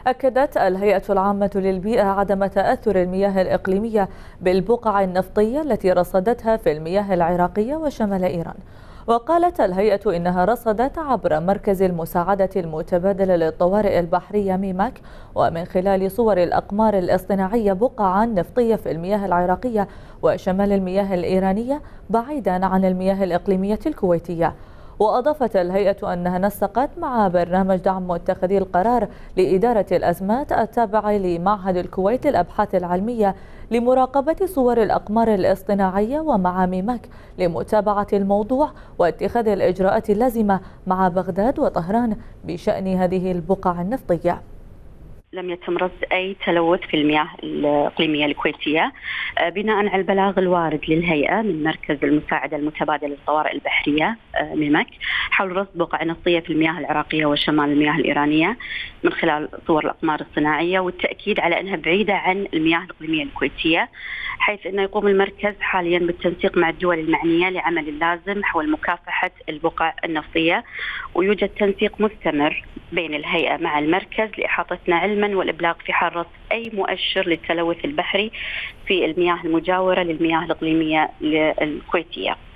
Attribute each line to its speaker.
Speaker 1: أكدت الهيئة العامة للبيئة عدم تأثر المياه الإقليمية بالبقع النفطية التي رصدتها في المياه العراقية وشمال إيران. وقالت الهيئة إنها رصدت عبر مركز المساعدة المتبادلة للطوارئ البحرية ميماك ومن خلال صور الأقمار الاصطناعية بقعا نفطية في المياه العراقية وشمال المياه الإيرانية بعيدا عن المياه الإقليمية الكويتية. وأضافت الهيئة أنها نسقت مع برنامج دعم متخذي القرار لإدارة الأزمات التابع لمعهد الكويت للأبحاث العلمية لمراقبة صور الأقمار الاصطناعية ومع ميماك لمتابعة الموضوع واتخاذ الإجراءات اللازمة مع بغداد وطهران بشأن هذه البقع النفطية.
Speaker 2: لم يتم رصد أي تلوث في المياه الإقليمية الكويتية بناء على البلاغ الوارد للهيئة من مركز المساعدة المتبادلة للطوارئ البحرية ميمك حول رصد بقع نفطية في المياه العراقية وشمال المياه الإيرانية من خلال صور الأقمار الصناعية، والتأكيد على أنها بعيدة عن المياه الإقليمية الكويتية، حيث أنه يقوم المركز حاليا بالتنسيق مع الدول المعنية لعمل اللازم حول مكافحة البقع النفطية، ويوجد تنسيق مستمر بين الهيئة مع المركز لإحاطتنا علما والإبلاغ في حال رصد أي مؤشر للتلوث البحري في المياه المجاورة للمياه الإقليمية الكويتية.